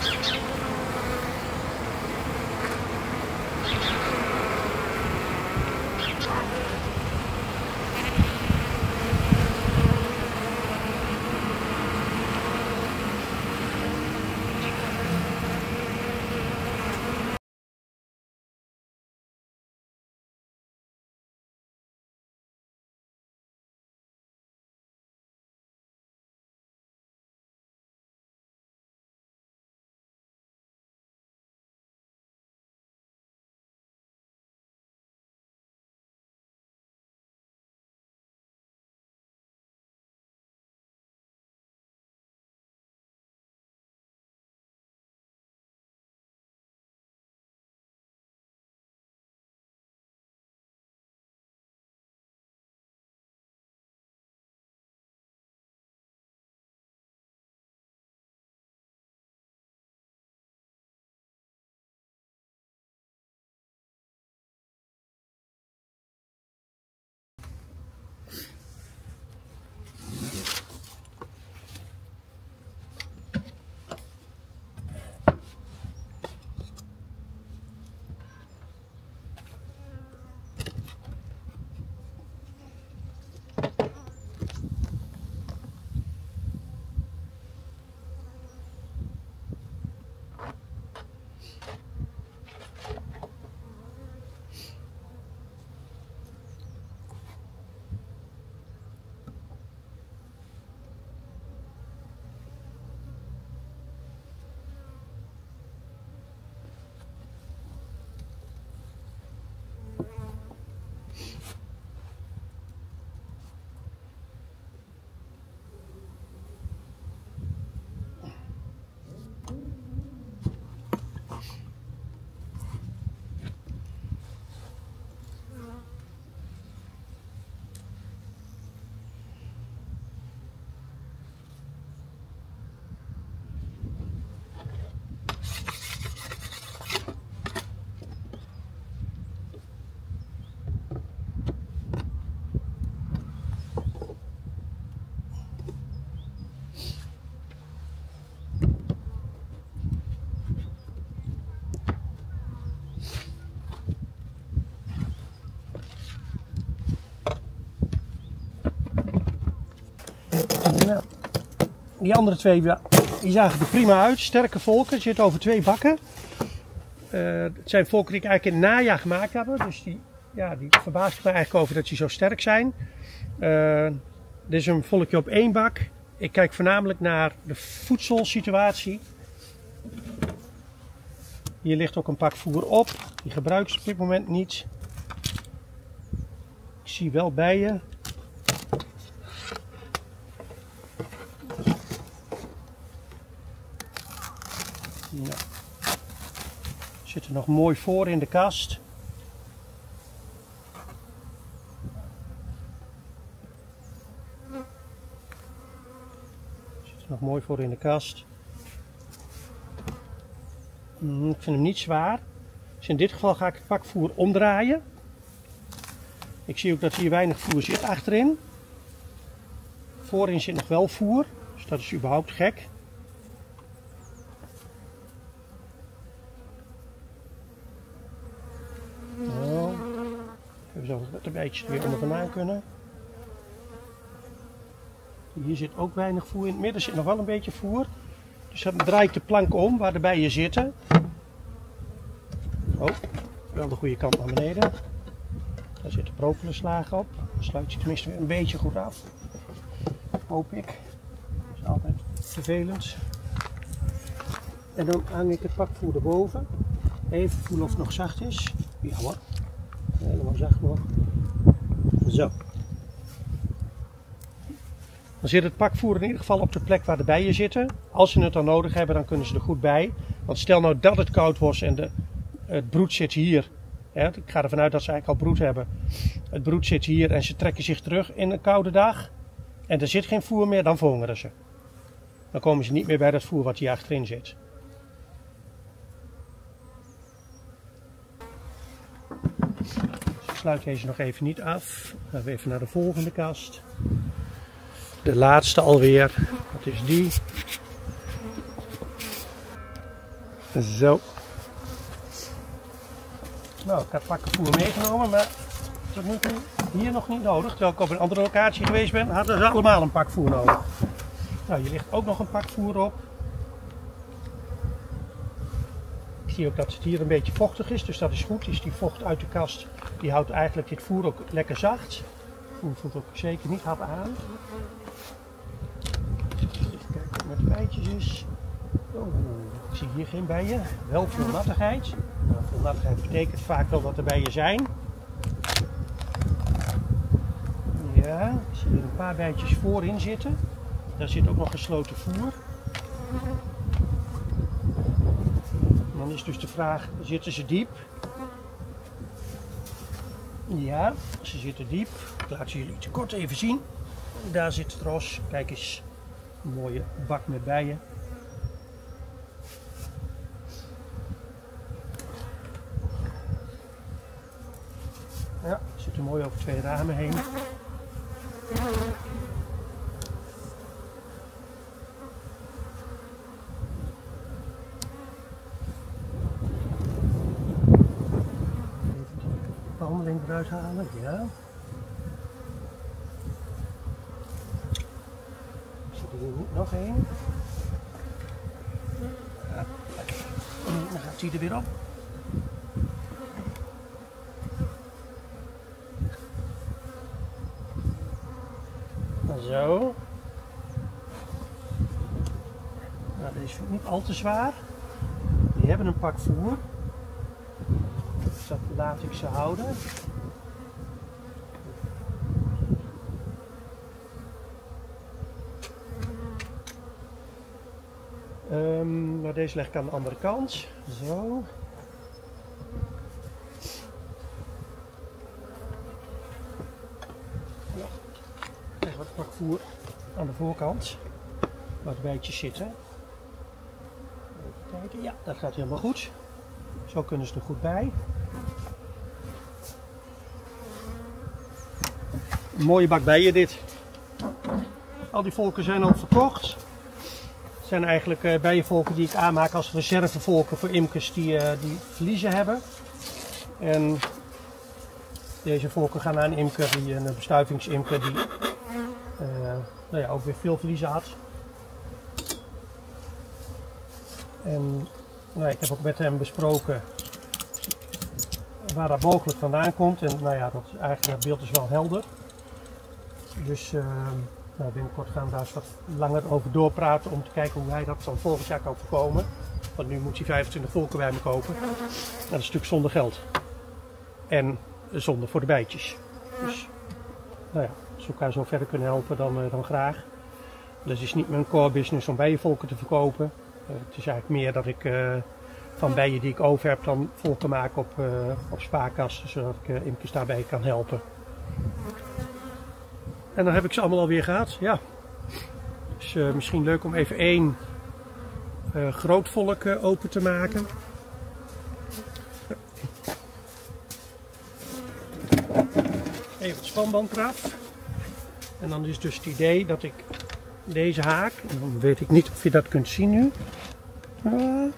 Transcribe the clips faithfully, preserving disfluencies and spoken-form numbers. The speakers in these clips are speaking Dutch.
Nou, die andere twee die zagen er prima uit. Sterke volken. Er zitten over twee bakken. Uh, het zijn volken die ik eigenlijk in het najaar gemaakt heb. Dus die, ja, die verbaast me eigenlijk over dat die zo sterk zijn. Uh, dit is een volkje op één bak. Ik kijk voornamelijk naar de voedselsituatie. Hier ligt ook een pak voer op. Die gebruiken ze op dit moment niet. Ik zie wel bijen. Ja. Zit er nog mooi voor in de kast. Zit er nog mooi voor in de kast. Mm, ik vind hem niet zwaar. Dus in dit geval ga ik het pak voer omdraaien. Ik zie ook dat hier weinig voer zit achterin. Voorin zit nog wel voer, dus dat is überhaupt gek. Nou, even zorgen dat de bijtjes er weer onder vandaan kunnen. Hier zit ook weinig voer in. In het midden zit nog wel een beetje voer. Dus dan draai ik de plank om waar de bijen zitten. Oh, wel de goede kant naar beneden. Daar zit de propolis-laag op. Dan sluit je tenminste weer een beetje goed af. Hoop ik. Dat is altijd vervelend. En dan hang ik het pakvoer erboven. Even voelen of het nog zacht is. Ja hoor. Helemaal zacht nog. Zo. Dan zit het pakvoer in ieder geval op de plek waar de bijen zitten. Als ze het dan nodig hebben, dan kunnen ze er goed bij. Want stel nou dat het koud was en de, het broed zit hier. Hè, ik ga ervan uit dat ze eigenlijk al broed hebben. Het broed zit hier en ze trekken zich terug in een koude dag. En er zit geen voer meer, dan verhongeren ze. Dan komen ze niet meer bij dat voer wat hier achterin zit. Dus ik sluit deze nog even niet af. Dan gaan we even naar de volgende kast. De laatste alweer. Dat is die. Zo. Nou, ik had pakkenvoer meegenomen, maar tot nu toe hier nog niet nodig. Terwijl ik op een andere locatie geweest ben, hadden ze allemaal een pak voer nodig. Nou, hier ligt ook nog een pak voer op. Ik zie ook dat het hier een beetje vochtig is, dus dat is goed. Dus die vocht uit de kast, die houdt eigenlijk dit voer ook lekker zacht. Het voelt ook zeker niet hard aan. Even kijken wat met de bijtjes is. Oh, ik zie hier geen bijen. Wel veel nattigheid. Nou, veel nattigheid betekent vaak wel dat er bijen zijn. Ja, ik zie er een paar bijtjes voorin zitten. Daar zit ook nog gesloten voer. Dan is dus de vraag, zitten ze diep? Ja, ze zitten diep. Ik laat ze jullie iets kort even zien. Daar zit het ros. Kijk eens, een mooie bak met bijen. Ja, zit er mooi over twee ramen heen. Behandeling eruit halen, ja. Zit er hier niet nog één? Ja. Dan gaat hij er weer op. Zo. Nou, deze is niet al te zwaar. Die hebben een pak voer. Dus dat laat ik ze houden. Um, nou, deze leg ik aan de andere kant. Zo. Even wat pakvoer aan de voorkant. Waar de bijtjes zitten. Even kijken. Ja, dat gaat helemaal goed. Zo kunnen ze er goed bij. Een mooie bak bijen dit. Al die volken zijn al verkocht. Het zijn eigenlijk uh, bijenvolken die ik aanmaak als reservevolken voor imkers die, uh, die verliezen hebben. En deze volken gaan naar een imker, die, een bestuivingsimker die uh, nou ja, ook weer veel verliezen had. En nou, ik heb ook met hem besproken waar dat mogelijk vandaan komt. En nou ja, dat, eigenlijk, dat beeld is wel helder. Dus uh, nou, binnenkort gaan we daar eens wat langer over doorpraten om te kijken hoe hij dat dan volgend jaar kan voorkomen. Want nu moet hij vijfentwintig volken bij me kopen. En dat is natuurlijk zonder geld. En zonde voor de bijtjes. Dus nou ja, als we elkaar zo verder kunnen helpen, dan, uh, dan graag. Dus het is niet mijn core business om bijenvolken te verkopen. Uh, het is eigenlijk meer dat ik uh, van bijen die ik over heb dan volken maak op, uh, op spaarkasten, zodat ik uh, imkers daarbij kan helpen. En dan heb ik ze allemaal alweer gehad. Ja. Dus uh, misschien leuk om even één uh, groot volk uh, open te maken. Even het spanband eraf. En dan is dus het idee dat ik deze haak, en dan weet ik niet of je dat kunt zien nu. Uh,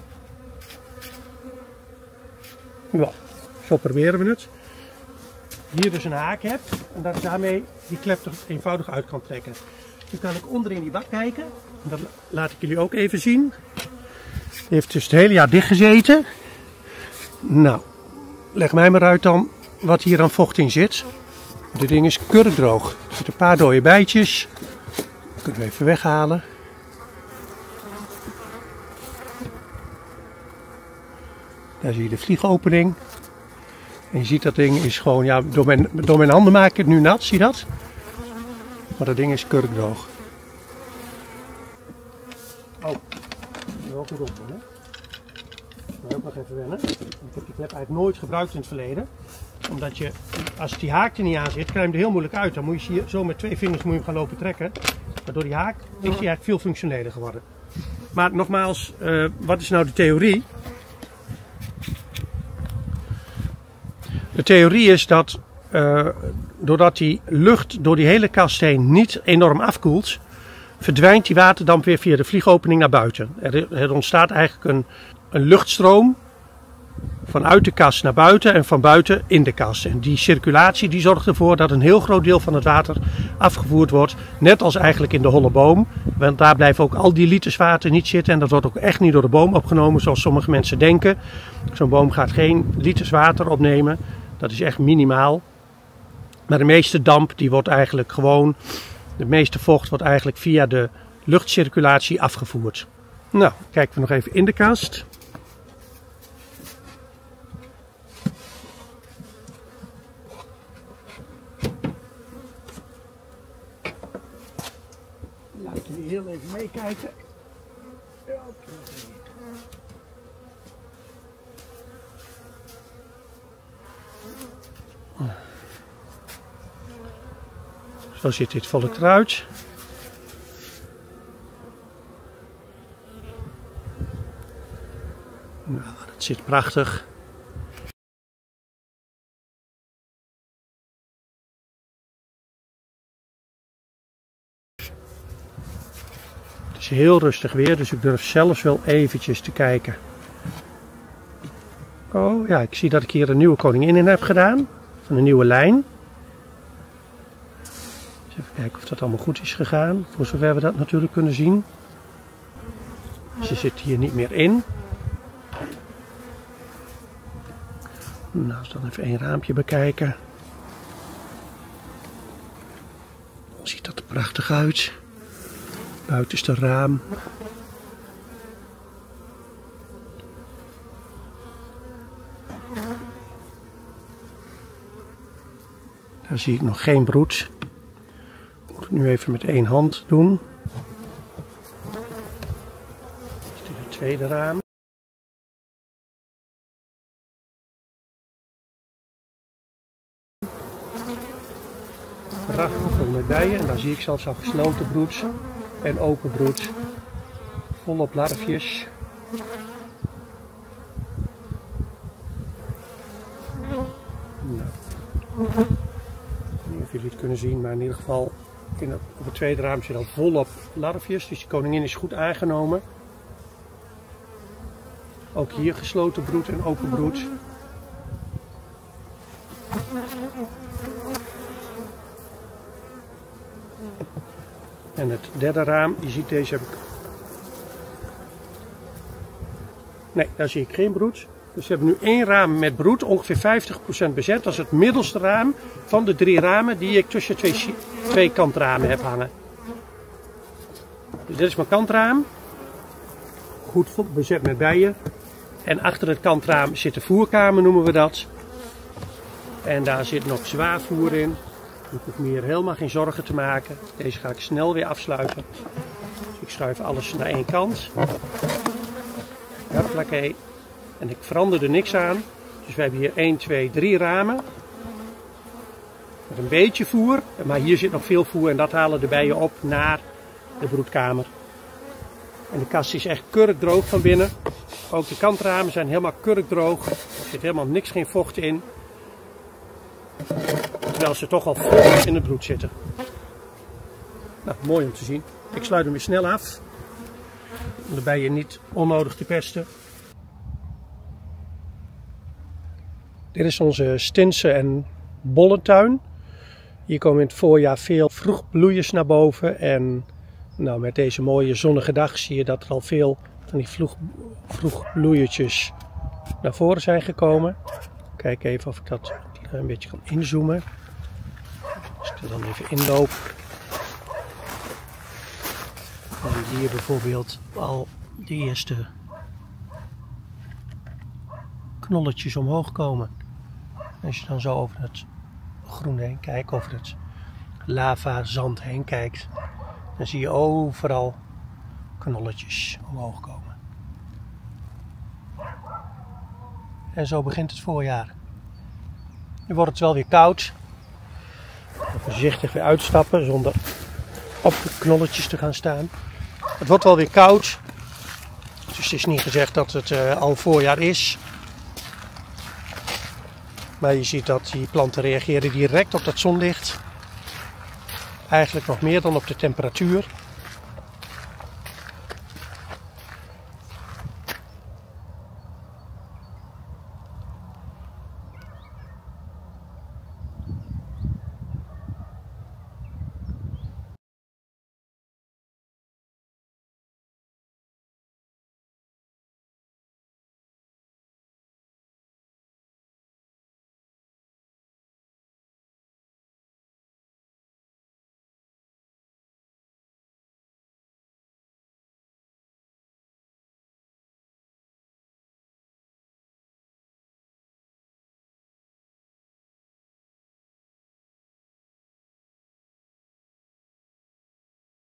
ja, zo proberen we het. Hier dus een haak heb en dat ik daarmee die klep er eenvoudig uit kan trekken. Nu kan ik onderin die bak kijken. En dat laat ik jullie ook even zien. Die heeft dus het hele jaar dicht gezeten. Nou, leg mij maar uit dan wat hier aan vocht in zit. Dit ding is kurkdroog. Er zitten een paar dode bijtjes. Dat kunnen we even weghalen. Daar zie je de vliegopening. En je ziet dat ding is gewoon, ja, door mijn, door mijn handen maak ik het nu nat, zie je dat? Maar dat ding is kurkdroog. Oh, wel goed op, hè? Maar ook nog even wennen. Ik heb die klep eigenlijk nooit gebruikt in het verleden. Omdat je, als die haak er niet aan zit, krijg je hem er heel moeilijk uit. Dan moet je hier zo met twee vingers moet je hem gaan lopen trekken. Maar door die haak is hij eigenlijk veel functioneler geworden. Maar nogmaals, uh, wat is nou de theorie? De theorie is dat uh, doordat die lucht door die hele kast heen niet enorm afkoelt, verdwijnt die waterdamp weer via de vliegopening naar buiten. Er, er ontstaat eigenlijk een een luchtstroom vanuit de kas naar buiten en van buiten in de kas. En die circulatie die zorgt ervoor dat een heel groot deel van het water afgevoerd wordt. Net als eigenlijk in de holle boom. Want daar blijven ook al die liters water niet zitten. En dat wordt ook echt niet door de boom opgenomen zoals sommige mensen denken. Zo'n boom gaat geen liters water opnemen. Dat is echt minimaal. Maar de meeste damp die wordt eigenlijk gewoon, de meeste vocht wordt eigenlijk via de luchtcirculatie afgevoerd. Nou, kijken we nog even in de kast. Laten we heel even meekijken. Zo ziet dit volk eruit. Nou, dat zit prachtig. Het is heel rustig weer, dus ik durf zelfs wel eventjes te kijken. Oh ja, ik zie dat ik hier een nieuwe koningin in heb gedaan. Van een nieuwe lijn. Dus even kijken of dat allemaal goed is gegaan. Voor zover we dat natuurlijk kunnen zien. Ze zit hier niet meer in. Nou, als we dan even één raampje bekijken. Dan ziet dat er prachtig uit. Buitenste raam. Daar zie ik nog geen broed. Ik moet het nu even met één hand doen. Dit is het tweede raam. Prachtig vol met bijen en daar zie ik zelfs al gesloten broed en open broed. Volop larfjes. Nou. Ik weet niet of jullie het kunnen zien, maar in ieder geval in het, op het tweede raam zit al volop larfjes. Dus de koningin is goed aangenomen. Ook hier gesloten broed en open broed. En het derde raam, je ziet deze heb ik. Nee, daar zie ik geen broed. Dus we hebben nu één raam met broed, ongeveer vijftig procent bezet. Dat is het middelste raam van de drie ramen die ik tussen twee, twee kantramen heb hangen. Dus dit is mijn kantraam. Goed bezet met bijen. En achter het kantraam zit de voerkamer, noemen we dat. En daar zit nog zwaarvoer in. Ik hoef me hier helemaal geen zorgen te maken. Deze ga ik snel weer afsluiten. Dus ik schuif alles naar één kant. Hoppakee. En ik verander er niks aan. Dus we hebben hier één, twee, drie ramen. Met een beetje voer. Maar hier zit nog veel voer en dat halen de bijen op naar de broedkamer. En de kast is echt kurkdroog van binnen. Ook de kantramen zijn helemaal kurkdroog. Er zit helemaal niks, geen vocht in. Terwijl ze toch al vol in het broed zitten. Nou, mooi om te zien. Ik sluit hem weer snel af. Om de bijen niet onnodig te pesten. Dit is onze Stinsen en bollentuin. Hier komen in het voorjaar veel vroegbloeiers naar boven. En nou, met deze mooie zonnige dag zie je dat er al veel van die vroeg, vroegbloeiertjes naar voren zijn gekomen. Kijk even of ik dat een beetje kan inzoomen. Als ik er dan even inloop. Dan zie je hier bijvoorbeeld al de eerste knolletjes omhoog komen. Als je dan zo over het groen heen kijkt, over het lava zand heen kijkt, dan zie je overal knolletjes omhoog komen. En zo begint het voorjaar. Nu wordt het wel weer koud. Voorzichtig weer uitstappen zonder op de knolletjes te gaan staan. Het wordt wel weer koud. Dus het is niet gezegd dat het uh, al voorjaar is. Maar je ziet dat die planten reageren direct op dat zonlicht. Eigenlijk nog meer dan op de temperatuur.